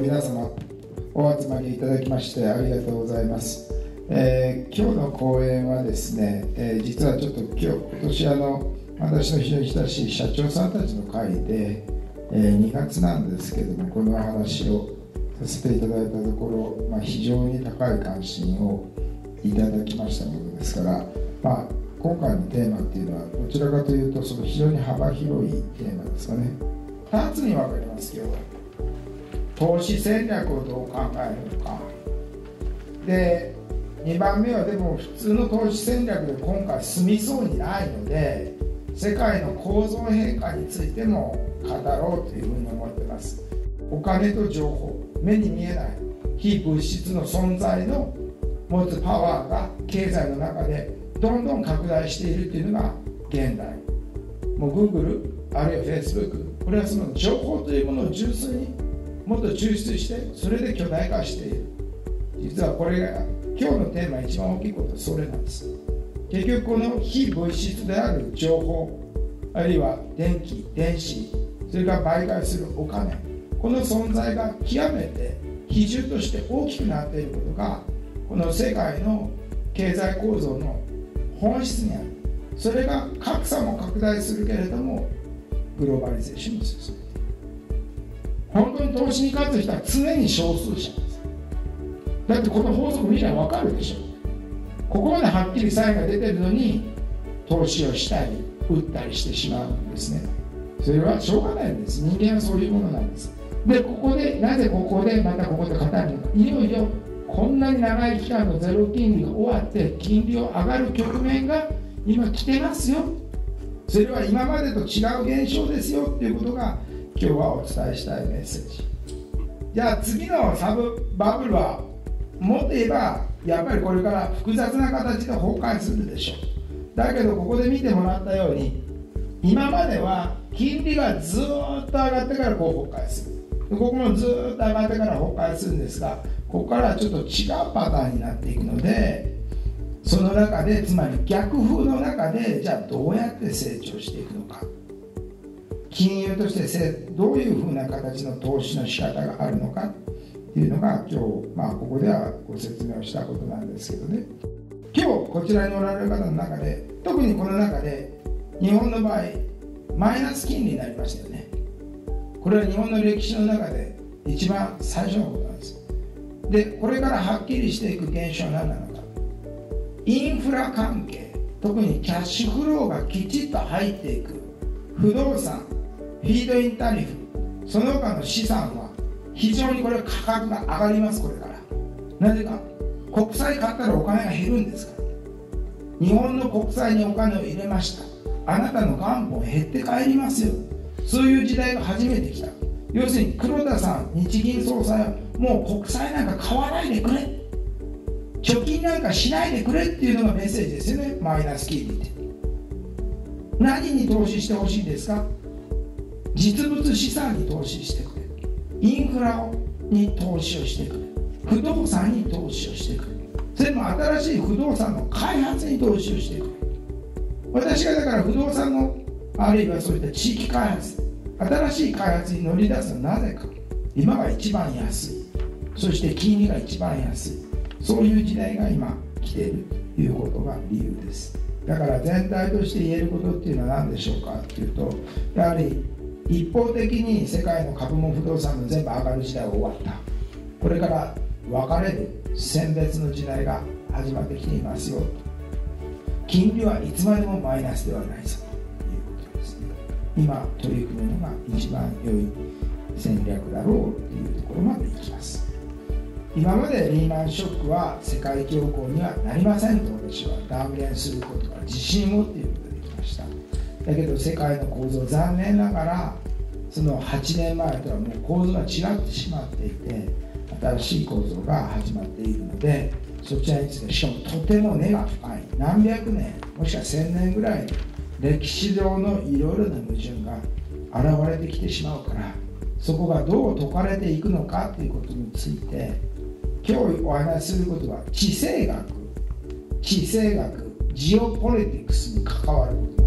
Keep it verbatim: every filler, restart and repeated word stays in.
皆様お集まりいただきましてありがとうございます。えー、今日の講演はですね、えー、実はちょっと今日今年あの私の非常に親しい社長さんたちの会で、えー、にがつなんですけども、この話をさせていただいたところ、まあ、非常に高い関心をいただきましたものですから、まあ、今回のテーマっていうのはどちらかというとその非常に幅広いテーマですかね。ふたつに分かりますけど、投資戦略をどう考えるのかで、にばんめはでも普通の投資戦略で今回進みそうにないので、世界の構造変化についても語ろうというふうに思っています。お金と情報、目に見えない非物質の存在の持つパワーが経済の中でどんどん拡大しているというのが現代。もう Google あるいは Facebook、 これはその情報というものを純粋にもっと抽出してそれで巨大化している。実はこれが今日のテーマ一番大きいことはそれなんです。結局この非物質である情報、あるいは電気、電子、それから媒介するお金、この存在が極めて比重として大きくなっていることがこの世界の経済構造の本質にある。それが格差も拡大するけれどもグローバリゼーションに進む。本当に投資に勝つ人は常に少数者です。だってこの法則みんな分かるでしょ。ここまではっきり差異が出てるのに投資をしたり売ったりしてしまうんですね。それはしょうがないんです。人間はそういうものなんです。でここでなぜここでまたここで語るのか。いよいよこんなに長い期間のゼロ金利が終わって金利を上がる局面が今来てますよ。それは今までと違う現象ですよっていうことが今日はお伝えしたいメッセージ。じゃあ次のサブバブルはもっと言えばやっぱりこれから複雑な形で崩壊するでしょう。だけどここで見てもらったように今までは金利がずっと上がってからこう崩壊する。ここもずっと上がってから崩壊するんですが、ここからはちょっと違うパターンになっていくので、その中でつまり逆風の中でじゃあどうやって成長していくのか、金融としてどういうふうな形の投資の仕方があるのかっていうのが今日、まあ、ここではご説明をしたことなんですけどね。今日こちらにおられる方の中で特にこの中で日本の場合マイナス金利になりましたよね。これは日本の歴史の中で一番最初のことなんです。でこれからはっきりしていく現象は何なのか。インフラ関係、特にキャッシュフローがきちっと入っていく不動産、フィードインタリフ、その他の資産は非常にこれ価格が上がります。これからなぜか国債買ったらお金が減るんですから。日本の国債にお金を入れました、あなたの元本減って帰りますよ。そういう時代が初めて来た。要するに黒田さん日銀総裁はもう国債なんか買わないでくれ、貯金なんかしないでくれっていうのがメッセージですよね。マイナス金利って何に投資してほしいですか。実物資産に投資してくれ、インフラに投資をしてくれ、不動産に投資をしてくれ、それも新しい不動産の開発に投資をしてくれ。私がだから不動産のあるいはそういった地域開発、新しい開発に乗り出すのはなぜか。今が一番安い、そして金利が一番安い、そういう時代が今来ているということが理由です。だから全体として言えることっていうのは何でしょうかっていうと、やはり一方的に世界の株も不動産も全部上がる時代が終わった。これから分かれる選別の時代が始まってきていますよ。金利はいつまでもマイナスではないぞということですね。今取り組むのが一番良い戦略だろうというところまでいきます。今までリーマンショックは世界恐慌にはなりませんと私は断言することが自信を持っていることができました。だけど世界の構造、残念ながらそのはちねんまえとはもう構造が違ってしまっていて、新しい構造が始まっているので、そちらについてしかもとても根が深い、何百年もしくは千年ぐらいの歴史上のいろいろな矛盾が現れてきてしまうから、そこがどう解かれていくのかということについて今日お話しすることは地政学、地政学、ジオポリティクスに関わること